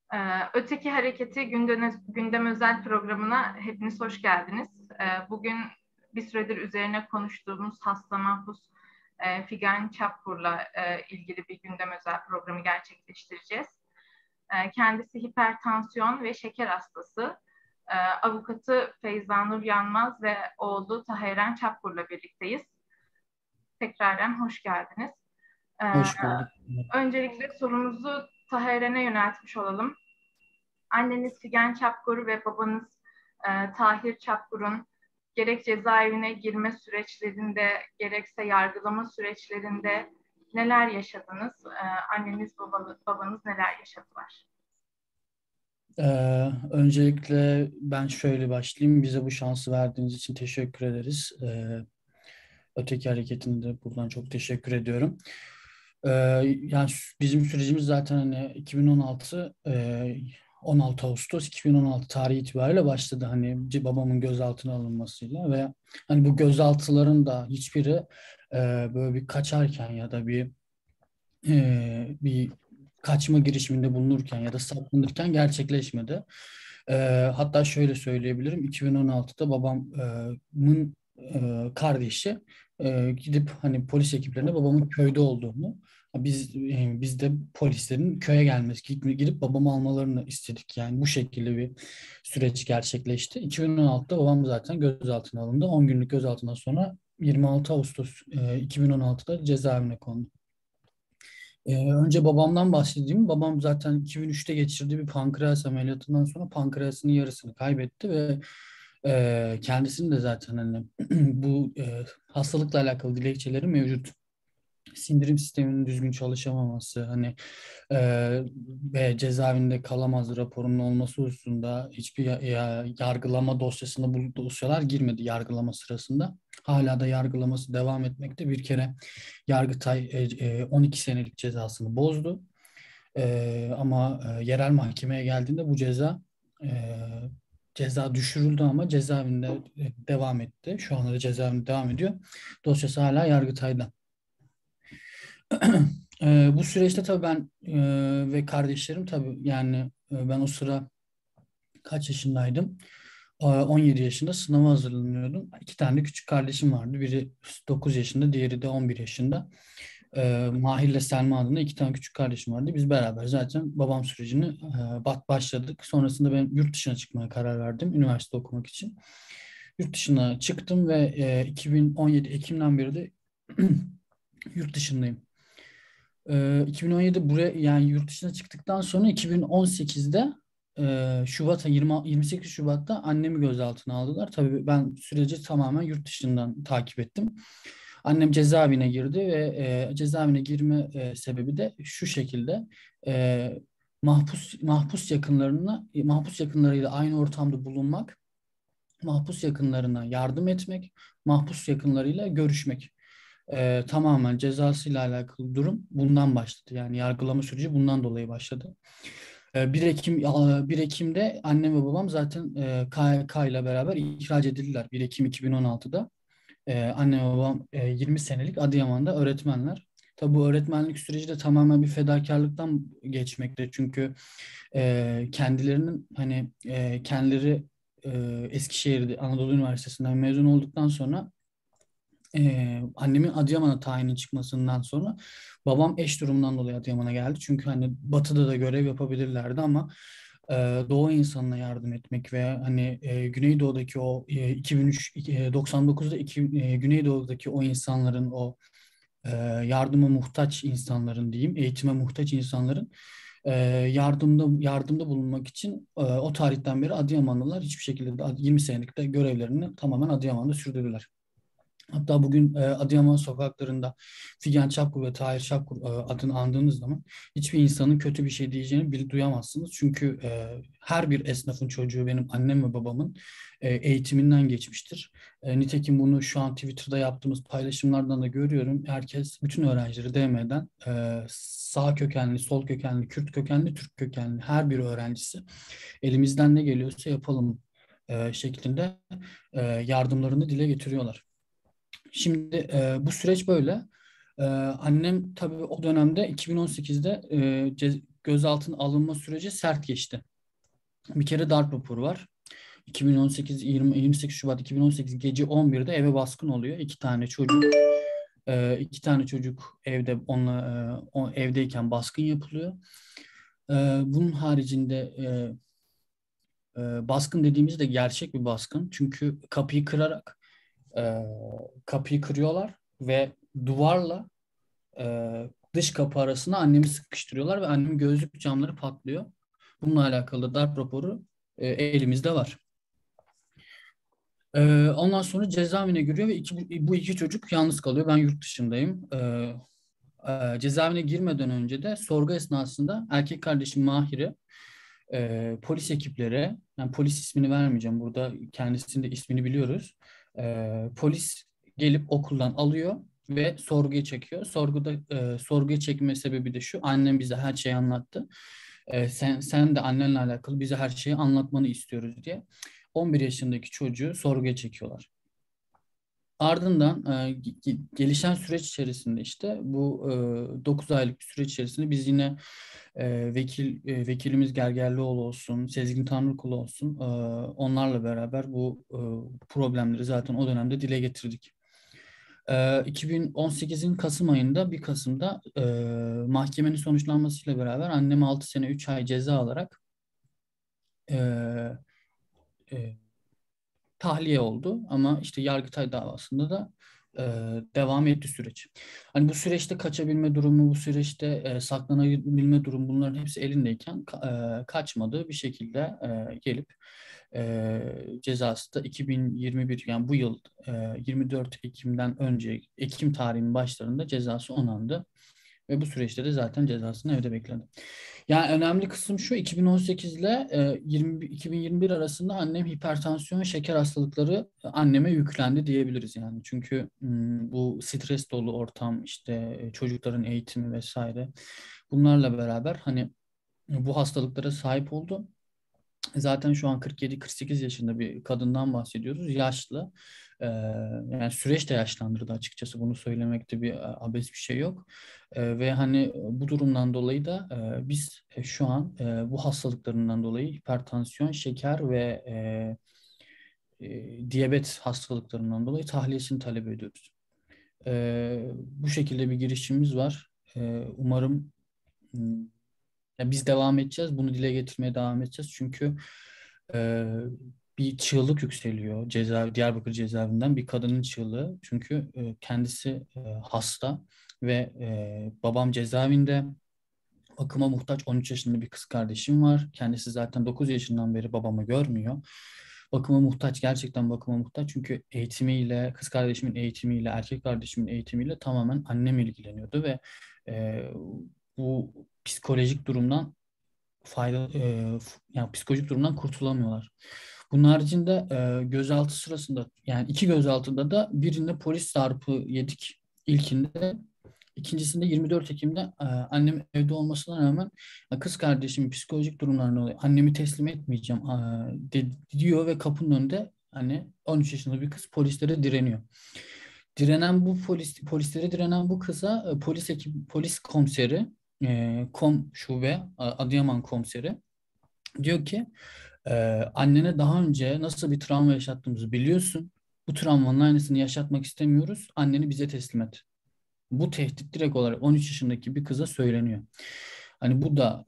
Öteki Hareketi gündem özel programına hepiniz hoş geldiniz. Bugün bir süredir üzerine konuştuğumuz hasta mahpus Figen Çapkur'la ilgili bir gündem özel programı gerçekleştireceğiz. Kendisi hipertansiyon ve şeker hastası. Avukatı Feyza Nur Yanmaz ve oğlu Taheren Çapkur'la birlikteyiz. Tekrardan hoş geldiniz. Ee, Hoş bulduk. Öncelikle sorumuzu Taheren'e yöneltmiş olalım. Anneniz Figen Çapkur ve babanız Tahir Çapkur'un gerek cezaevine girme süreçlerinde gerekse yargılama süreçlerinde neler yaşadınız? Anneniz babanız neler yaşadılar? Öncelikle ben şöyle başlayayım. Bize bu şansı verdiğiniz için teşekkür ederiz. Öteki hareketinde buradan çok teşekkür ediyorum. Ee, Yani bizim sürecimiz zaten hani 2016 16 Ağustos 2016 tarihi itibariyle başladı. Hani babamın gözaltına alınmasıyla ve hani bu gözaltıların da hiçbiri böyle bir kaçarken ya da bir kaçma girişiminde bulunurken ya da saklanırken gerçekleşmedi. Hatta şöyle söyleyebilirim. 2016'da babamın kardeşi gidip hani polis ekiplerine babamın köyde olduğunu, biz de polislerin köye gelmesi, gidip babamı almalarını istedik. Yani bu şekilde bir süreç gerçekleşti. 2016'da babam zaten gözaltına alındı. 10 günlük gözaltından sonra 26 Ağustos 2016'da cezaevine kondu. Önce babamdan bahsedeyim. Babam zaten 2003'te geçirdiği bir pankreas ameliyatından sonra pankreasının yarısını kaybetti ve kendisinin de zaten hani bu hastalıkla alakalı dilekçeleri mevcut. Sindirim sisteminin düzgün çalışamaması, hani ve cezaevinde kalamaz raporunun olması hususunda hiçbir yargılama dosyasında bu dosyalar girmedi yargılama sırasında. Hala da yargılaması devam etmekte. Bir kere Yargıtay 12 senelik cezasını bozdu. Ama yerel mahkemeye geldiğinde bu e, ceza düşürüldü ama cezaevinde devam etti. Şu anda da cezaevinde devam ediyor. Dosyası hala Yargıtay'da. Bu süreçte tabii ben ve kardeşlerim tabii yani ben o sıra kaç yaşındaydım? 17 yaşında sınava hazırlanıyordum. İki tane de küçük kardeşim vardı. Biri 9 yaşında, diğeri de 11 yaşında. Mahir'le Selma adında iki tane küçük kardeşim vardı. Biz beraber zaten babam sürecini başladık. Sonrasında ben yurt dışına çıkmaya karar verdim üniversite okumak için. Yurt dışına çıktım ve 2017 Ekim'den beri de yurt dışındayım. 2017 buraya yani yurt dışına çıktıktan sonra 2018'de Şubat 28 Şubat'ta annemi gözaltına aldılar. Tabii ben süreci tamamen yurt dışından takip ettim. Annem cezaevine girdi ve cezaevine girme sebebi de şu şekilde: mahpus yakınlarıyla aynı ortamda bulunmak, mahpus yakınlarına yardım etmek, mahpus yakınlarıyla görüşmek. Tamamen cezasıyla alakalı durum bundan başladı. Yani yargılama süreci bundan dolayı başladı. 1 Ekim'de annem ve babam zaten KHK ile beraber ihraç edildiler. 1 Ekim 2016'da. Annem ve babam 20 senelik Adıyaman'da öğretmenler. Tabii bu öğretmenlik süreci de tamamen bir fedakarlıktan geçmekte. Çünkü kendilerinin hani kendileri Eskişehir'de Anadolu Üniversitesi'nden mezun olduktan sonra annemin Adıyaman'a tayini çıkmasından sonra babam eş durumundan dolayı Adıyaman'a geldi. Çünkü hani Batı'da da görev yapabilirlerdi ama Doğu insanına yardım etmek ve hani Güneydoğu'daki o 2003 99'da Güneydoğu'daki o insanların o yardıma muhtaç insanların diyeyim, eğitime muhtaç insanların yardımda bulunmak için o tarihten beri Adıyamanlılar hiçbir şekilde 20 senelik de görevlerini tamamen Adıyaman'da sürdürdüler. Hatta bugün Adıyaman sokaklarında Figen Çapkur ve Tahir Çapkur adını andığınız zaman hiçbir insanın kötü bir şey diyeceğini duyamazsınız. Çünkü her bir esnafın çocuğu benim annem ve babamın eğitiminden geçmiştir. Nitekim bunu şu an Twitter'da yaptığımız paylaşımlardan da görüyorum. Herkes, bütün öğrencileri DM'den sağ kökenli, sol kökenli, Kürt kökenli, Türk kökenli her bir öğrencisi elimizden ne geliyorsa yapalım şeklinde yardımlarını dile getiriyorlar. Şimdi bu süreç böyle. Annem tabii o dönemde 2018'de gözaltına alınma süreci sert geçti. Bir kere darp raporu var. 28 Şubat 2018 gece 11'de eve baskın oluyor. İki tane çocuk evde evdeyken baskın yapılıyor. Bunun haricinde baskın dediğimizde gerçek bir baskın. Çünkü e, kapıyı kırıyorlar ve duvarla dış kapı arasına annemi sıkıştırıyorlar ve annemin gözlük camları patlıyor. Bununla alakalı darp raporu elimizde var. Ondan sonra cezaevine giriyor ve bu iki çocuk yalnız kalıyor. Ben yurt dışındayım. Cezaevine girmeden önce de sorgu esnasında erkek kardeşim Mahir'i polis ekipleri, yani polis ismini vermeyeceğim burada, kendisinin de ismini biliyoruz. Polis gelip okuldan alıyor ve sorguya çekiyor. Sorguya çekme sebebi de şu: annem bize her şeyi anlattı. Sen de annenle alakalı bize her şeyi anlatmanı istiyoruz diye 11 yaşındaki çocuğu sorguya çekiyorlar. Ardından gelişen süreç içerisinde işte bu 9 aylık bir süreç içerisinde biz yine vekilimiz Gergerlioğlu olsun, Sezgin Tanrıkulu olsun, onlarla beraber bu problemleri zaten o dönemde dile getirdik. 2018'in Kasım ayında, 1 Kasım'da mahkemenin sonuçlanmasıyla beraber annem 6 sene 3 ay ceza alarak e, e, tahliye oldu, ama işte Yargıtay davasında da e, devam etti süreç. Hani bu süreçte kaçabilme durumu, bu süreçte saklanabilme durumu, bunların hepsi elindeyken kaçmadığı bir şekilde gelip cezası da 2021, yani bu yıl 24 Ekim'den önce, Ekim tarihinin başlarında cezası onandı. Ve bu süreçte de zaten cezasını evde bekledi. Yani önemli kısım şu: 2018 ile 2021 arasında annem hipertansiyon ve şeker hastalıkları anneme yüklendi diyebiliriz yani. Çünkü bu stres dolu ortam, işte çocukların eğitimi vesaire, bunlarla beraber hani bu hastalıklara sahip oldu. Zaten şu an 47-48 yaşında bir kadından bahsediyoruz. Yaşlı. Yani süreç de yaşlandırdı açıkçası. Bunu söylemekte bir abes bir şey yok. Ve hani bu durumdan dolayı da biz şu an bu hastalıklarından dolayı hipertansiyon, şeker ve diyabet hastalıklarından dolayı tahliyesini talep ediyoruz. Bu şekilde bir girişimimiz var. Umarım ya biz devam edeceğiz. Bunu dile getirmeye devam edeceğiz. Çünkü e, bir çığlık yükseliyor Diyarbakır cezaevinden, bir kadının çığlığı. Çünkü kendisi hasta ve babam cezaevinde. Bakıma muhtaç 13 yaşında bir kız kardeşim var. Kendisi zaten 9 yaşından beri babamı görmüyor. Bakıma muhtaç, gerçekten bakıma muhtaç. Çünkü eğitimiyle, kız kardeşimin eğitimiyle, erkek kardeşimin eğitimiyle tamamen annem ilgileniyordu ve e, bu psikolojik durumdan yani psikolojik durumdan kurtulamıyorlar. Bunun haricinde gözaltı sırasında, yani iki gözaltıda da, birinde polis darpı yedik İlkinde. İkincisinde 24 Ekim'de annem evde olmasına rağmen kız kardeşimin psikolojik durumlarına dolayı annemi teslim etmeyeceğim diyor ve kapının önünde hani 13 yaşında bir kız polislere direniyor. Polislere direnen bu kıza polis komiseri, kom şube Adıyaman komiseri diyor ki e, annene daha önce nasıl bir travma yaşattığımızı biliyorsun. Bu travmanın aynısını yaşatmak istemiyoruz. Anneni bize teslim et. Bu tehdit direkt olarak 13 yaşındaki bir kıza söyleniyor. Hani bu da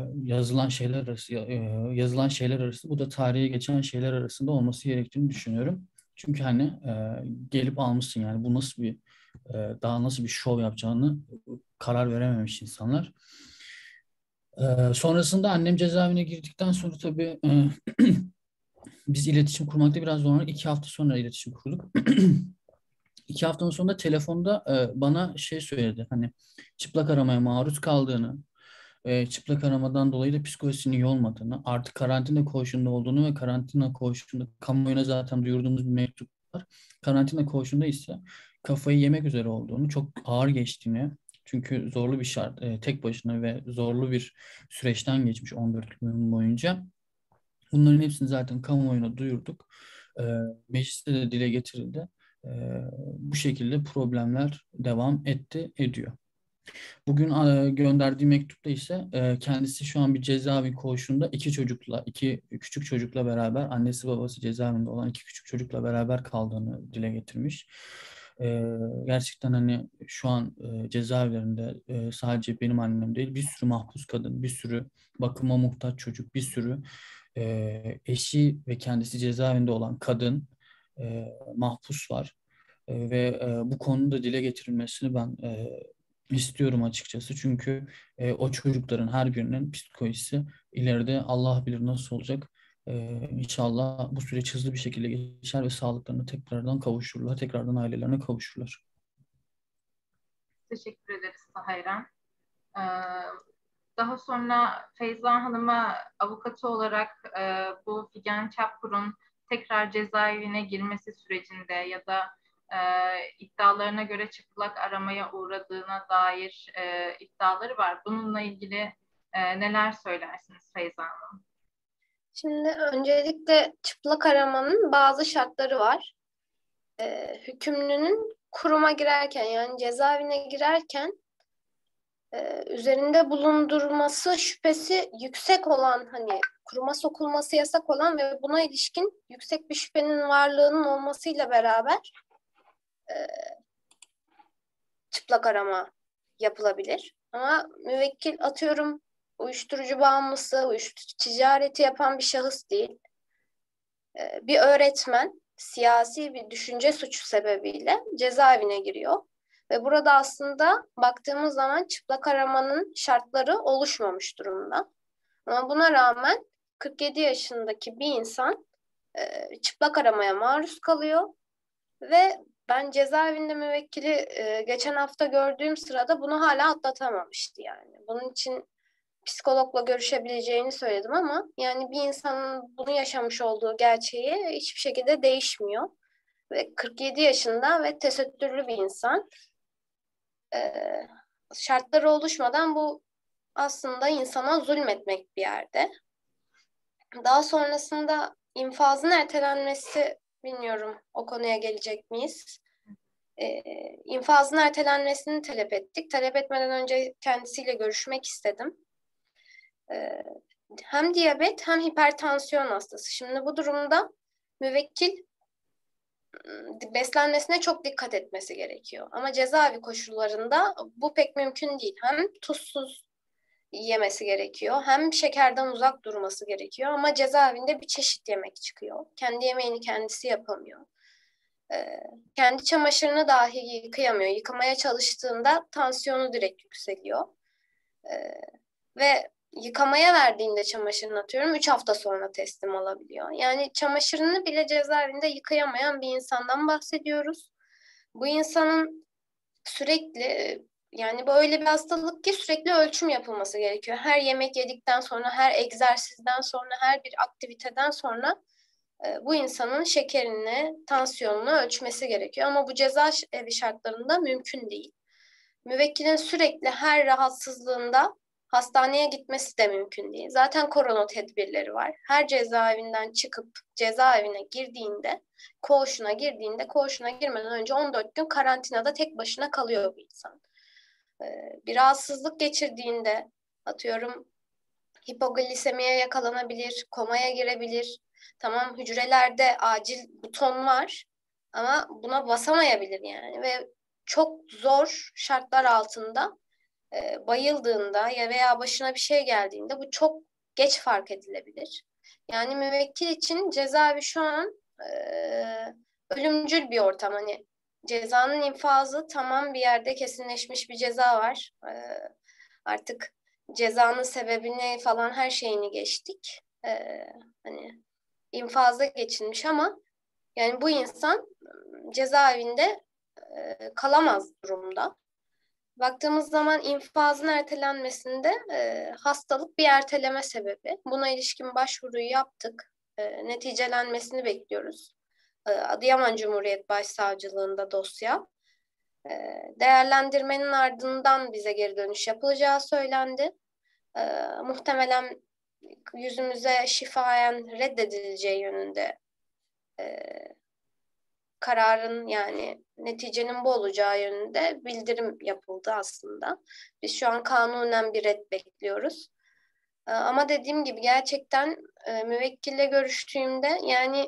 yazılan şeyler arası, bu da tarihe geçen şeyler arasında olması gerektiğini düşünüyorum. Çünkü hani gelip almışsın, yani bu nasıl bir daha nasıl bir şov yapacağını karar verememiş insanlar. Sonrasında annem cezaevine girdikten sonra tabii biz iletişim kurmakta biraz zorlandık. 2 hafta sonra iletişim kurduk. 2 haftanın sonunda telefonda bana şey söyledi. Hani çıplak aramaya maruz kaldığını, çıplak aramadan dolayı da psikolojisinin iyi olmadığını, artık karantina koğuşunda olduğunu ve karantina koğuşunda, kamuoyuna zaten duyurduğumuz bir mektup var. Karantina koğuşunda ise kafayı yemek üzere olduğunu, çok ağır geçtiğini, çünkü zorlu bir şart, tek başına ve zorlu bir süreçten geçmiş 14 gün boyunca. Bunların hepsini zaten kamuoyuna duyurduk. Mecliste de dile getirildi. Bu şekilde problemler devam ediyor. Bugün gönderdiği mektupta ise kendisi şu an bir cezaevi koğuşunda iki küçük çocukla beraber, annesi babası cezaevinde olan iki küçük çocukla beraber kaldığını dile getirmiş. Gerçekten hani şu an cezaevlerinde sadece benim annem değil, bir sürü mahpus kadın, bir sürü bakıma muhtaç çocuk, bir sürü eşi ve kendisi cezaevinde olan kadın mahpus var. Ve bu konuda dile getirilmesini ben istiyorum açıkçası. Çünkü o çocukların her birinin psikolojisi ileride Allah bilir nasıl olacak. İnşallah bu süreç hızlı bir şekilde geçer ve sağlıklarına tekrardan kavuşurlar. Tekrardan ailelerine kavuşurlar. Teşekkür ederiz Sahayran. Ee, Daha sonra Feyza Hanım'a avukatı olarak bu Figen Çapkur'un tekrar cezaevine girmesi sürecinde ya da iddialarına göre çıplak aramaya uğradığına dair iddiaları var. Bununla ilgili neler söylersiniz Feyza Hanım? Şimdi öncelikle çıplak aramanın bazı şartları var. Hükümlünün kuruma girerken yani cezaevine girerken üzerinde bulundurması şüphesi yüksek olan hani kuruma sokulması yasak olan ve buna ilişkin yüksek bir şüphenin varlığının olmasıyla beraber e, çıplak arama yapılabilir. Ama müvekkil atıyorum uyuşturucu bağımlısı, uyuşturucu ticareti yapan bir şahıs değil. Bir öğretmen siyasi bir düşünce suçu sebebiyle cezaevine giriyor. Ve burada aslında baktığımız zaman çıplak aramanın şartları oluşmamış durumda. Ama buna rağmen 47 yaşındaki bir insan çıplak aramaya maruz kalıyor ve ben cezaevinde müvekkili geçen hafta gördüğüm sırada bunu hala atlatamamıştı yani. Bunun için psikologla görüşebileceğini söyledim ama yani bir insanın bunu yaşamış olduğu gerçeği hiçbir şekilde değişmiyor. Ve 47 yaşında ve tesettürlü bir insan. Şartları oluşmadan bu aslında insana zulmetmek bir yerde. Daha sonrasında infazın ertelenmesi, bilmiyorum o konuya gelecek miyiz? İnfazın ertelenmesini talep ettik. Talep etmeden önce kendisiyle görüşmek istedim. Hem diyabet hem hipertansiyon hastası. Şimdi bu durumda müvekkil beslenmesine çok dikkat etmesi gerekiyor. Ama cezaevi koşullarında bu pek mümkün değil. Hem tuzsuz yemesi gerekiyor, hem şekerden uzak durması gerekiyor. Ama cezaevinde bir çeşit yemek çıkıyor. Kendi yemeğini kendisi yapamıyor. Kendi çamaşırını dahi yıkayamıyor. Yıkamaya çalıştığında tansiyonu direkt yükseliyor. Ve yıkamaya verdiğinde çamaşırını atıyorum 3 hafta sonra teslim alabiliyor. Yani çamaşırını bile cezaevinde yıkayamayan bir insandan bahsediyoruz. Bu insanın sürekli yani böyle bir hastalık ki sürekli ölçüm yapılması gerekiyor. Her yemek yedikten sonra, her egzersizden sonra, her bir aktiviteden sonra bu insanın şekerini, tansiyonunu ölçmesi gerekiyor. Ama bu cezaevi şartlarında mümkün değil. Müvekkilin sürekli her rahatsızlığında hastaneye gitmesi de mümkün değil. Zaten korona tedbirleri var. Her cezaevinden çıkıp cezaevine girdiğinde, koğuşuna girmeden önce 14 gün karantinada tek başına kalıyor bir insan. Bir rahatsızlık geçirdiğinde, atıyorum hipoglisemiye yakalanabilir, komaya girebilir. Tamam hücrelerde acil buton var ama buna basamayabilir yani ve çok zor şartlar altında bayıldığında ya veya başına bir şey geldiğinde bu çok geç fark edilebilir. Yani müvekkil için cezaevi şu an ölümcül bir ortam. Hani cezanın infazı tamam bir yerde kesinleşmiş bir ceza var. Artık cezanın sebebini falan her şeyini geçtik. Hani infaza geçilmiş ama yani bu insan cezaevinde kalamaz durumda. Baktığımız zaman infazın ertelenmesinde hastalık bir erteleme sebebi. Buna ilişkin başvuruyu yaptık. Neticelenmesini bekliyoruz. Adıyaman Cumhuriyet Başsavcılığında dosya. Değerlendirmenin ardından bize geri dönüş yapılacağı söylendi. Muhtemelen yüzümüze şifayen reddedileceği yönünde kararın yani neticenin bu olacağı yönünde bildirim yapıldı aslında. Biz şu an kanunen bir red bekliyoruz. Ama dediğim gibi gerçekten müvekkille görüştüğümde yani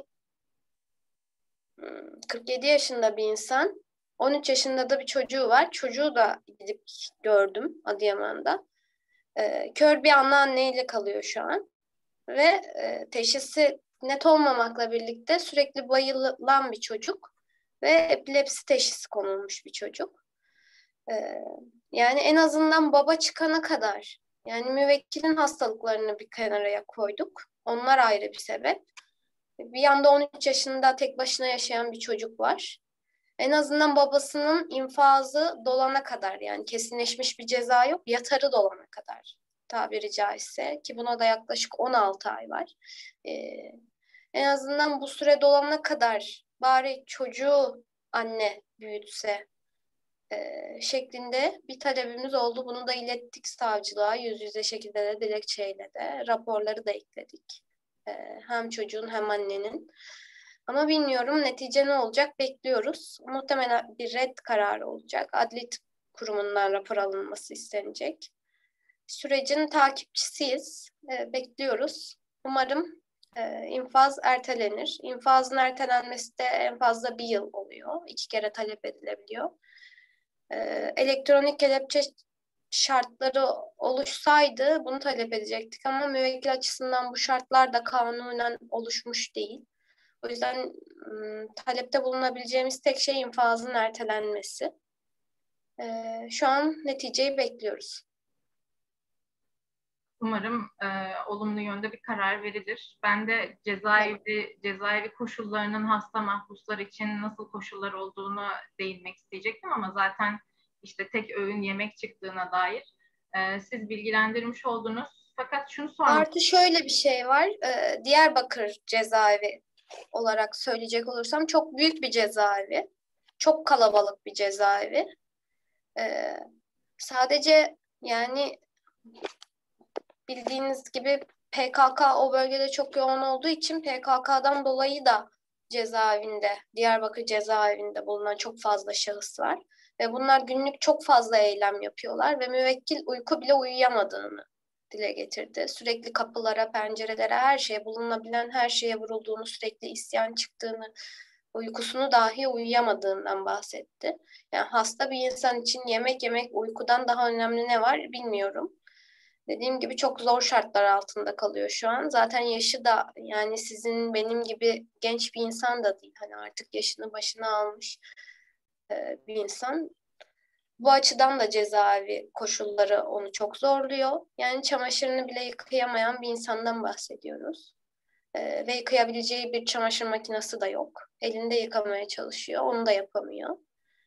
47 yaşında bir insan, 13 yaşında da bir çocuğu var. Çocuğu da gidip gördüm Adıyaman'da. Kör bir anneanneyle kalıyor şu an. Ve teşhisi net olmamakla birlikte sürekli bayılan bir çocuk ve epilepsi teşhisi konulmuş bir çocuk. Yani en azından baba çıkana kadar yani müvekkilin hastalıklarını bir kenara koyduk. Onlar ayrı bir sebep. Bir yanda 13 yaşında tek başına yaşayan bir çocuk var. En azından babasının infazı dolana kadar yani kesinleşmiş bir ceza yok, yatarı dolana kadar tabiri caizse ki buna da yaklaşık 16 ay var. En azından bu süre dolana kadar bari çocuğu anne büyütse şeklinde bir talebimiz oldu. Bunu da ilettik savcılığa yüz yüze şekilde de dilekçeyle de raporları da ekledik. Hem çocuğun hem annenin. Ama bilmiyorum netice ne olacak bekliyoruz. Muhtemelen bir red kararı olacak. Adli Tıp Kurumu'ndan rapor alınması istenecek. Sürecin takipçisiyiz. Bekliyoruz. Umarım infaz ertelenir. İnfazın ertelenmesi de en fazla bir yıl oluyor. 2 kere talep edilebiliyor. Elektronik kelepçe şartları oluşsaydı bunu talep edecektik ama müvekkil açısından bu şartlar da kanunen oluşmuş değil. O yüzden talepte bulunabileceğimiz tek şey infazın ertelenmesi. Şu an neticeyi bekliyoruz. Umarım olumlu yönde bir karar verilir. Ben de cezaevi koşullarının hasta mahpuslar için nasıl koşullar olduğunu değinmek isteyecektim ama zaten işte tek öğün yemek çıktığına dair siz bilgilendirmiş oldunuz. Fakat şunu sormak... Artı şöyle bir şey var. Diyarbakır cezaevi olarak söyleyecek olursam çok büyük bir cezaevi. Çok kalabalık bir cezaevi. Sadece yani bildiğiniz gibi PKK o bölgede çok yoğun olduğu için PKK'dan dolayı da Diyarbakır cezaevinde bulunan çok fazla şahıs var. Ve bunlar günlük çok fazla eylem yapıyorlar ve müvekkil uyku bile uyuyamadığını dile getirdi. Sürekli kapılara, pencerelere, her şeye, bulunabilen her şeye vurulduğunu, sürekli isyan çıktığını, uykusunu dahi uyuyamadığından bahsetti. Yani hasta bir insan için yemek yemek uykudan daha önemli ne var bilmiyorum. Dediğim gibi çok zor şartlar altında kalıyor şu an. Zaten yaşı da yani sizin benim gibi genç bir insan da değil. Hani artık yaşını başına almış bir insan. Bu açıdan da cezaevi koşulları onu çok zorluyor. Yani çamaşırını bile yıkayamayan bir insandan bahsediyoruz. Ve yıkayabileceği bir çamaşır makinesi de yok. Elinde yıkamaya çalışıyor, onu da yapamıyor.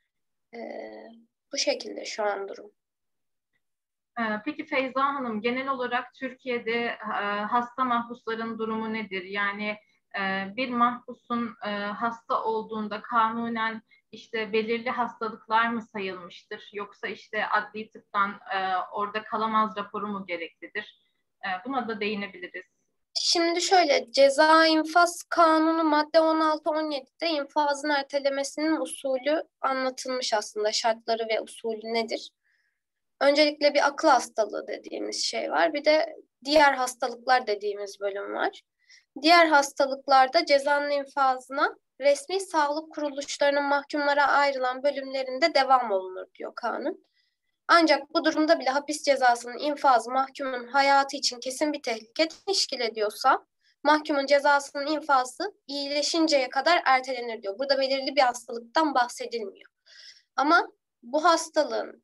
Bu şekilde şu an durum. Peki Feyza Hanım, genel olarak Türkiye'de hasta mahpusların durumu nedir? Yani bir mahpusun hasta olduğunda kanunen işte belirli hastalıklar mı sayılmıştır? Yoksa işte adli tıptan orada kalamaz raporu mu gereklidir? Buna da değinebiliriz. Şimdi şöyle, Ceza İnfaz Kanunu madde 16-17'de infazın ertelemesinin usulü anlatılmış aslında. Şartları ve usulü nedir? Öncelikle bir akıl hastalığı dediğimiz şey var. Bir de diğer hastalıklar dediğimiz bölüm var. Diğer hastalıklarda cezanın infazına resmi sağlık kuruluşlarının mahkumlara ayrılan bölümlerinde devam olunur diyor kanun. Ancak bu durumda bile hapis cezasının infazı mahkumun hayatı için kesin bir tehlike teşkil ediyorsa mahkumun cezasının infazı iyileşinceye kadar ertelenir diyor. Burada belirli bir hastalıktan bahsedilmiyor. Ama bu hastalığın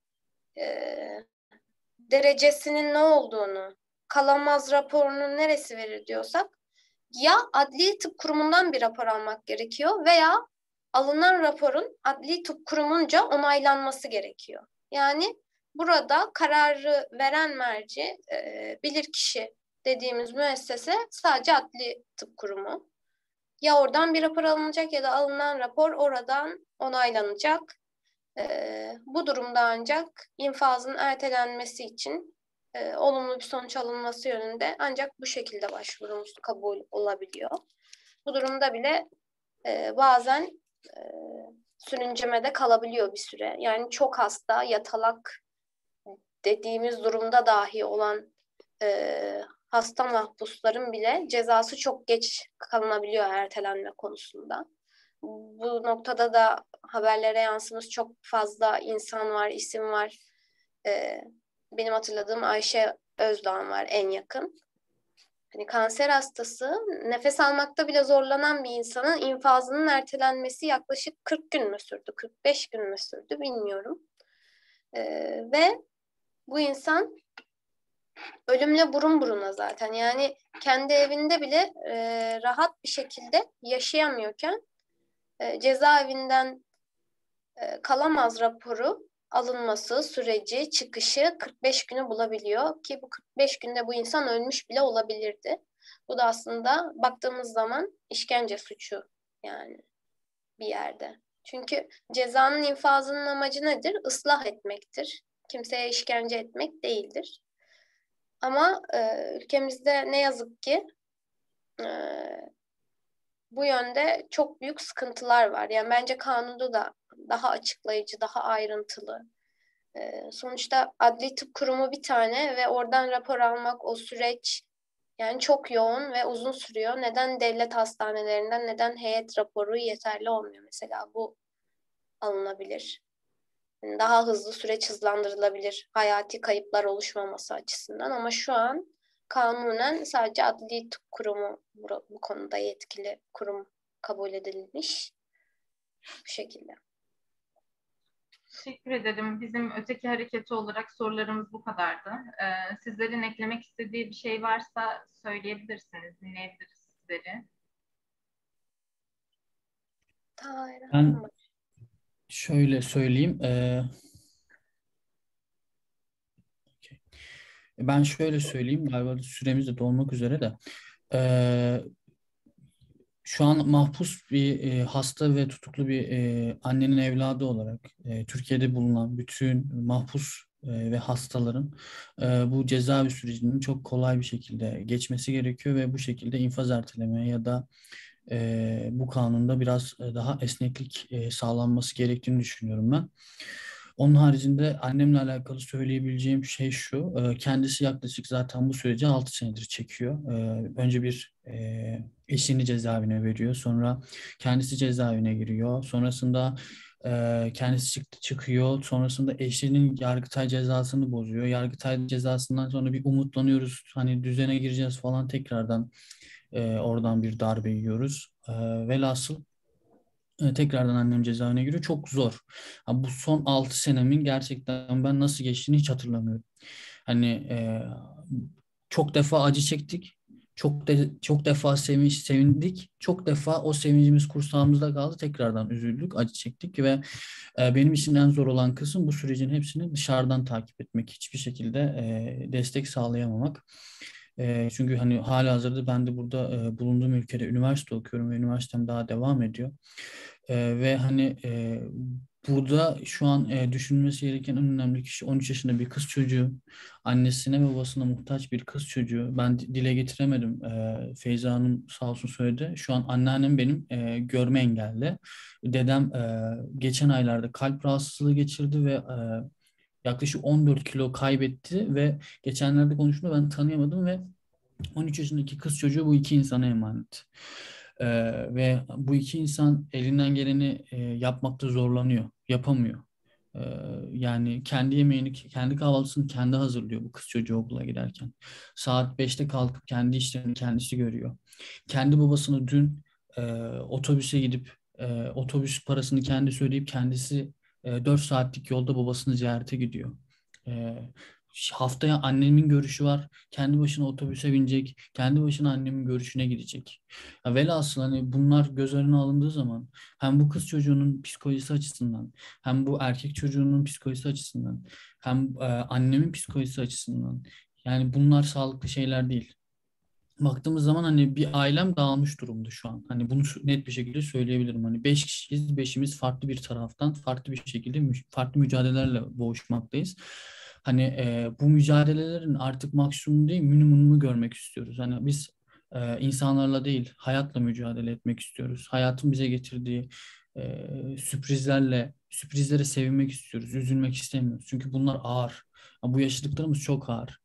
derecesinin ne olduğunu, kalamaz raporunun neresi verir diyorsak ya Adli Tıp Kurumu'ndan bir rapor almak gerekiyor veya alınan raporun Adli Tıp Kurumunca onaylanması gerekiyor. Yani burada kararı veren merci, bilirkişi dediğimiz müessese sadece Adli Tıp Kurumu. Ya oradan bir rapor alınacak ya da alınan rapor oradan onaylanacak. Bu durumda ancak infazın ertelenmesi için olumlu bir sonuç alınması yönünde ancak bu şekilde başvurumuz kabul olabiliyor. Bu durumda bile bazen sürüncemede kalabiliyor bir süre. Yani çok hasta, yatalak dediğimiz durumda dahi olan hasta mahpusların bile cezası çok geç kalınabiliyor ertelenme konusunda. Bu noktada da haberlere yansımış çok fazla insan var, isim var. Benim hatırladığım Ayşe Özdağ var en yakın. Hani kanser hastası, nefes almakta bile zorlanan bir insanın infazının ertelenmesi yaklaşık 40 gün mü sürdü, 45 gün mü sürdü bilmiyorum. Ve bu insan ölümle burun buruna zaten. Yani kendi evinde bile rahat bir şekilde yaşayamıyorken cezaevinden kalamaz raporu alınması, süreci, çıkışı 45 günü bulabiliyor ki bu 45 günde bu insan ölmüş bile olabilirdi. Bu da aslında baktığımız zaman işkence suçu yani bir yerde. Çünkü cezanın infazının amacı nedir? Islah etmektir. Kimseye işkence etmek değildir. Ama ülkemizde ne yazık ki bu yönde çok büyük sıkıntılar var. Yani bence kanunda da daha açıklayıcı, daha ayrıntılı. Sonuçta Adli Tıp Kurumu bir tane ve oradan rapor almak, o süreç yani çok yoğun ve uzun sürüyor. Neden devlet hastanelerinden, neden heyet raporu yeterli olmuyor? Mesela bu alınabilir. Yani daha hızlı süreç hızlandırılabilir hayati kayıplar oluşmaması açısından ama şu an kanunen sadece Adli Tıp Kurumu bu konuda yetkili kurum kabul edilmiş. Bu şekilde. Teşekkür ederim. Bizim öteki hareketi olarak sorularımız bu kadardı. Sizlerin eklemek istediği bir şey varsa söyleyebilirsiniz, dinleyebiliriz sizleri. Ben şöyle söyleyeyim. Ben şöyle söyleyeyim. Galiba süremiz de dolmak üzere de. Şu an mahpus bir hasta ve tutuklu bir annenin evladı olarak Türkiye'de bulunan bütün mahpus ve hastaların bu cezaevi sürecinin çok kolay bir şekilde geçmesi gerekiyor ve bu şekilde infaz erteleme ya da bu kanunda biraz daha esneklik sağlanması gerektiğini düşünüyorum ben. Onun haricinde annemle alakalı söyleyebileceğim şey şu. Kendisi yaklaşık zaten bu süreci 6 senedir çekiyor. Önce bir eşini cezaevine veriyor. Sonra kendisi cezaevine giriyor. Sonrasında kendisi çıkıyor. Sonrasında eşinin Yargıtay cezasını bozuyor. Yargıtay cezasından sonra bir umutlanıyoruz. Hani düzene gireceğiz falan tekrardan oradan bir darbe yiyoruz. Velhasıl tekrardan annem cezaevine giriyor. Çok zor. Ha, bu son 6 senemin gerçekten ben nasıl geçtiğini hiç hatırlamıyorum. Hani çok defa acı çektik. Çok defa sevindik. Çok defa o sevincimiz kursağımızda kaldı. Tekrardan üzüldük, acı çektik ve benim için en zor olan kısım bu sürecin hepsini dışarıdan takip etmek. Hiçbir şekilde destek sağlayamamak. Çünkü hani halihazırda ben de burada bulunduğum ülkede üniversite okuyorum ve üniversitem daha devam ediyor. Ve hani burada şu an düşünülmesi gereken en önemli kişi 13 yaşında bir kız çocuğu. Annesine ve babasına muhtaç bir kız çocuğu. Ben dile getiremedim. Feyza Hanım sağ olsun söyledi. Şu an anneannem benim görme engelli. Dedem geçen aylarda kalp rahatsızlığı geçirdi ve yaklaşık 14 kilo kaybetti ve geçenlerde konuştuğumda ben tanıyamadım ve 13 yaşındaki kız çocuğu bu iki insana emanet. Ve bu iki insan elinden geleni yapmakta zorlanıyor, yapamıyor. Ee, Yani kendi yemeğini, kendi kahvaltısını kendi hazırlıyor bu kız çocuğu okula giderken. Saat 5'te kalkıp kendi işlerini kendisi görüyor. Kendi babasını dün otobüse gidip otobüs parasını kendisi ödeyip kendisi 4 saatlik yolda babasını ziyarete gidiyor. E, Haftaya annemin görüşü var. Kendi başına otobüse binecek. Kendi başına annemin görüşüne gidecek. Ya velhasıl hani bunlar göz önüne alındığı zaman hem bu kız çocuğunun psikolojisi açısından hem bu erkek çocuğunun psikolojisi açısından hem annemin psikolojisi açısından yani bunlar sağlıklı şeyler değil. Baktığımız zaman hani bir ailem dağılmış durumda şu an. Hani bunu net bir şekilde söyleyebilirim. Hani 5 kişiyiz, beşimiz farklı bir taraftan, farklı bir şekilde farklı mücadelelerle boğuşmaktayız. Hani bu mücadelelerin artık maksimum değil, minimumunu görmek istiyoruz. Hani biz insanlarla değil, hayatla mücadele etmek istiyoruz. Hayatın bize getirdiği sürprizlere sevinmek istiyoruz, üzülmek istemiyoruz. Çünkü bunlar ağır. Ya bu yaşadıklarımız çok ağır.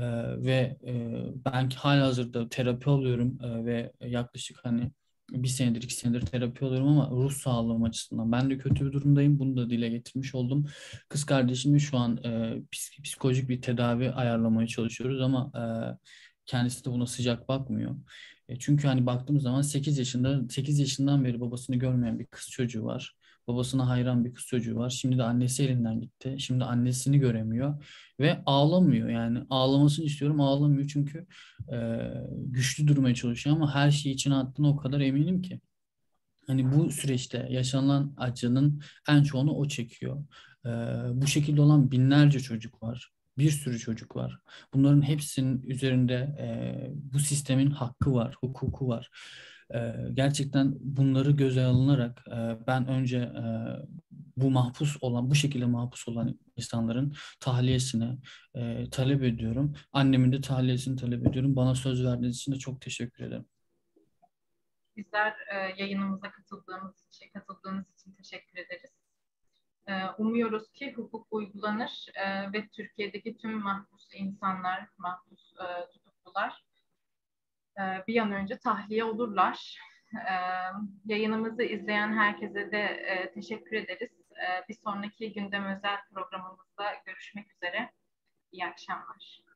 Ben halihazırda terapi alıyorum ve yaklaşık hani bir senedir, 2 senedir terapi alıyorum ama ruh sağlığım açısından ben de kötü bir durumdayım. Bunu da dile getirmiş oldum. Kız kardeşimle şu an psikolojik bir tedavi ayarlamaya çalışıyoruz ama kendisi de buna sıcak bakmıyor. Çünkü hani baktığımız zaman 8 yaşından beri babasını görmeyen bir kız çocuğu var. Babasına hayran bir kız çocuğu var. Şimdi de annesi elinden gitti. Şimdi annesini göremiyor ve ağlamıyor. Yani ağlamasını istiyorum, ağlamıyor çünkü güçlü durmaya çalışıyor ama her şeyi içine attığına o kadar eminim ki. Hani bu süreçte yaşanan acının en çoğunu o çekiyor. Ee, Bu şekilde olan binlerce çocuk var. Bir sürü çocuk var. Bunların hepsinin üzerinde bu sistemin hakkı var, hukuku var. Gerçekten bunları göze alınarak ben önce bu şekilde mahpus olan insanların tahliyesini talep ediyorum. Annemin de tahliyesini talep ediyorum. Bana söz verdiğiniz için de çok teşekkür ederim. Bizler yayınımıza katıldığınız için teşekkür ederiz. Umuyoruz ki hukuk uygulanır ve Türkiye'deki tüm mahpus insanlar, mahpus tutuklular bir an önce tahliye olurlar. Yayınımızı izleyen herkese de teşekkür ederiz. Bir sonraki gündem özel programımızda görüşmek üzere. İyi akşamlar.